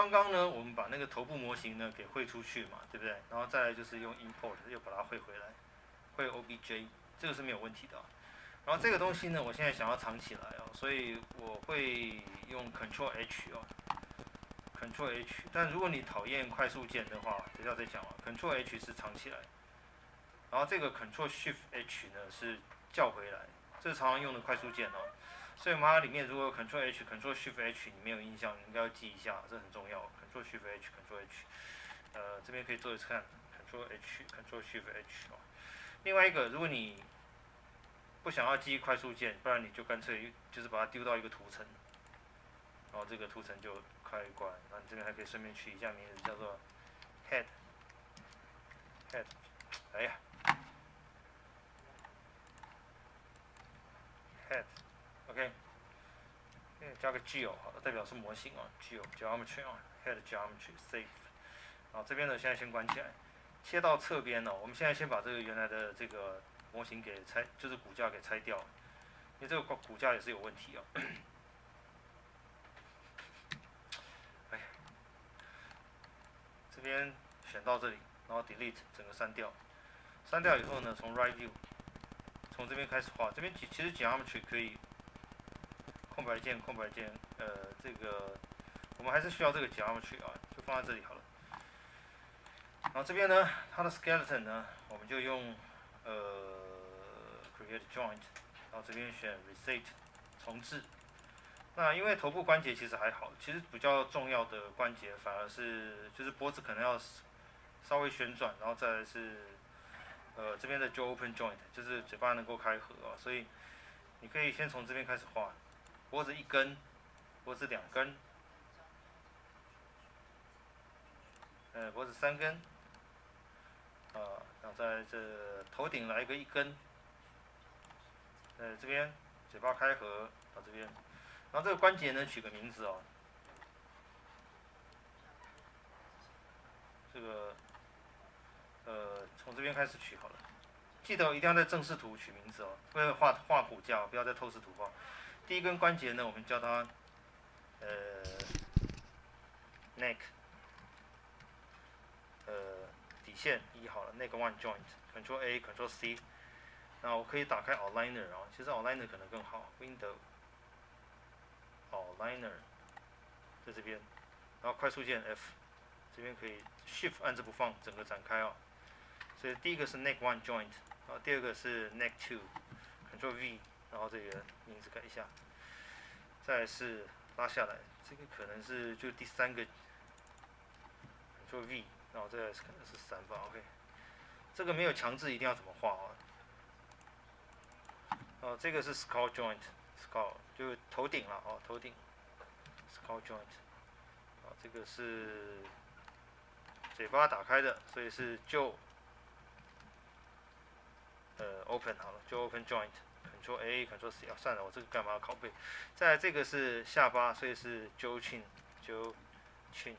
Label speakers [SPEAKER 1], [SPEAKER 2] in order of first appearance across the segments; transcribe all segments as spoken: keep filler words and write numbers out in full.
[SPEAKER 1] 刚刚呢，我们把那个头部模型呢给汇出去嘛，对不对？然后再来就是用 import 又把它汇回来，汇 O B J， 这个是没有问题的、啊。然后这个东西呢，我现在想要藏起来哦，所以我会用 Control H 哦 ，Control H。但如果你讨厌快速键的话，等一下再讲啊。Control H 是藏起来，然后这个 Control Shift H 呢是叫回来，这是常常用的快速键哦。所以我们它里面如果有 Control H、Control Shift H 你没有印象，你应该要记一下，这很重要。Control Shift H、Control H， 呃，这边可以做一次看 ，Control H、Control Shift H 哦。另外一个，如果你不想要记快速键，不然你就干脆就是把它丢到一个图层，然后这个图层就开关。那你这边还可以顺便取一下名字，叫做 Head Head。哎呀 ，Head，OK， 加个 geo 好了，代表是模型啊 ，geo geometry 啊 ，Head geometry save。好，这边呢现在先关起来，切到侧边哦。我们现在先把这个原来的这个模型给拆，就是骨架给拆掉，因为这个骨架也是有问题哦。哎，这边选到这里，然后 delete 整个删掉，删掉以后呢，从 right view， 从这边开始画。这边其其实 geometry 可以空白键，空白键，呃，这个我们还是需要这个 geometry 啊，就放在这里好了。然后这边呢，它的 skeleton 呢，我们就用呃 create joint， 然后这边选 reset 重置。那因为头部关节其实还好，其实比较重要的关节反而是就是脖子可能要稍微旋转，然后再来是呃这边的 jaw open joint， 就是嘴巴能够开合啊，所以你可以先从这边开始画，脖子一根，脖子两根，呃脖子三根，啊，然后在这头顶来一个一根，呃这边嘴巴开合到这边，然后这个关节呢取个名字哦，这个呃从这边开始取好了，记得一定要在正视图取名字哦，不要画画骨架，不要在透视图画。第一根关节呢，我们叫它呃 neck， 呃底线一好了 ，neck one joint，Control A，Control C。那我可以打开 Outliner 啊，其实 Outliner 可能更好 ，Window Outliner 在这边，然后快速键 F， 这边可以 Shift 按着不放，整个展开啊。所以第一个是 neck one joint， 然后第二个是 neck two，Control V， 然后这个名字改一下，再来是拉下来，这个可能是就第三个 Control V， 然后这个可能是三吧 ，OK。这个没有强制一定要怎么画啊。哦，这个是 skull joint，skull 就头顶了哦，头顶 skull joint。啊，这个是嘴巴打开的，所以是就呃 open 好了，就 open joint。Control A，Control C， 啊，算了，我这个干嘛要拷贝？再来这个是下巴，所以是 jaw chin，jaw chin，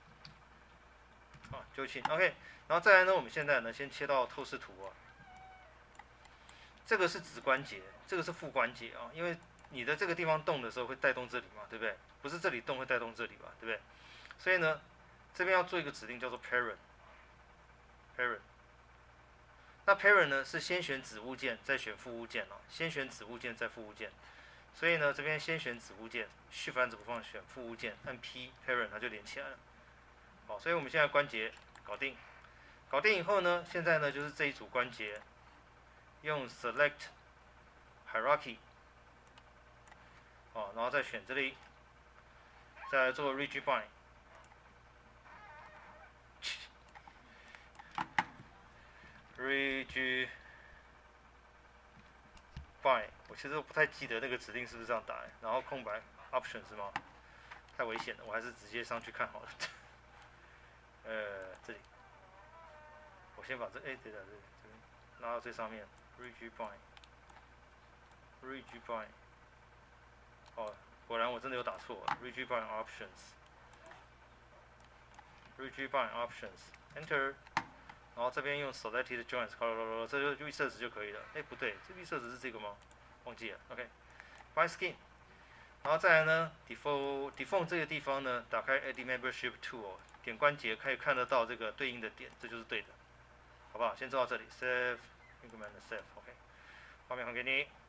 [SPEAKER 1] 啊 jaw chin，OK。然后再来呢，我们现在呢先切到透视图啊。这个是指关节，这个是副关节啊，因为你的这个地方动的时候会带动这里嘛，对不对？不是这里动会带动这里吧，对不对？所以呢，这边要做一个指令叫做 parent，parent。那 parent 呢是先选子物件，再选副物件哦，先选子物件再副物件。所以呢，这边先选子物件 ，Shift 按着不放选副物件，按 P parent 它就连起来了。好，所以我们现在关节搞定，搞定以后呢，现在呢就是这一组关节。用 Select Hierarchy， 哦，然后再选这里，再来做 Rigid Bind。Rigid Bind， 我其实不太记得那个指令是不是这样打，然后空白 Option 是吗？太危险了，我还是直接上去看好了。呃，这里，我先把这，哎，对的，这里，这边拉到最上面。Rigid Bind，Rigid Bind， 哦，果然我真的有打错 ，Rigid Bind Options，Rigid Bind Options，Enter， 然后这边用 Selected Joints， 这就预设值就可以了。哎，不对，这预设值是这个吗？忘记了 ，OK。Bind Skin， 然后再来呢 ，default default 这个地方呢，打开 Edit Membership Tool， 点关节可以看得到这个对应的点，这就是对的，好不好？先做到这里 ，Save， increment save，OK， 画面还给你。